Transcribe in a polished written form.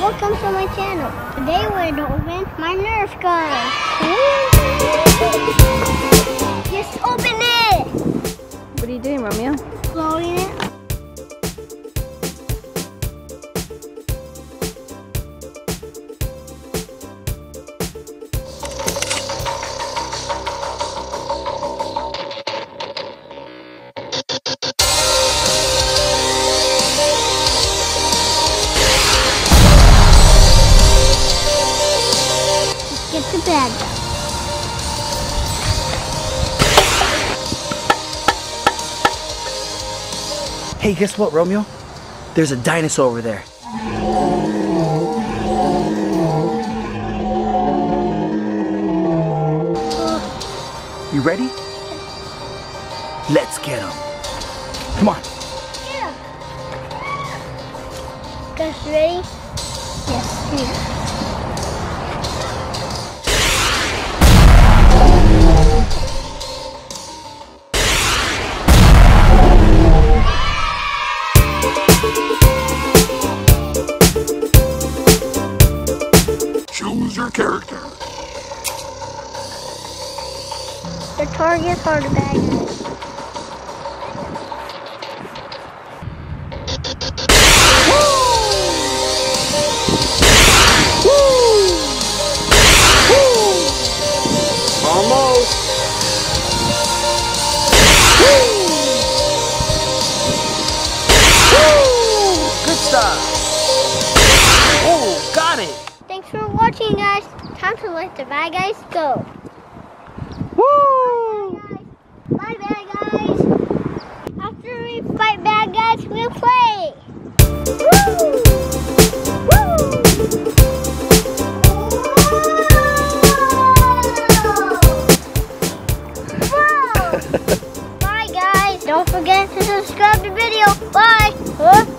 welcome to my channel. Today we're going to open my NERF gun. Just open it! What are you doing, Romeo? Blowing it. Get the bad guy. Hey, guess what, Romeo? There's a dinosaur over there. You ready? Let's get him. Come on. Yeah. Guys, ready? Yes, here. Choose your character. The targets are the bad guys. Almost. Good stuff. Oh, got it. Thanks for watching, guys. Time to let the bad guys go. Woo! Bye, bad guys. After we fight bad guys, we'll play. Woo! Woo! Whoa! Bye, guys. Don't forget to subscribe to the video. Bye.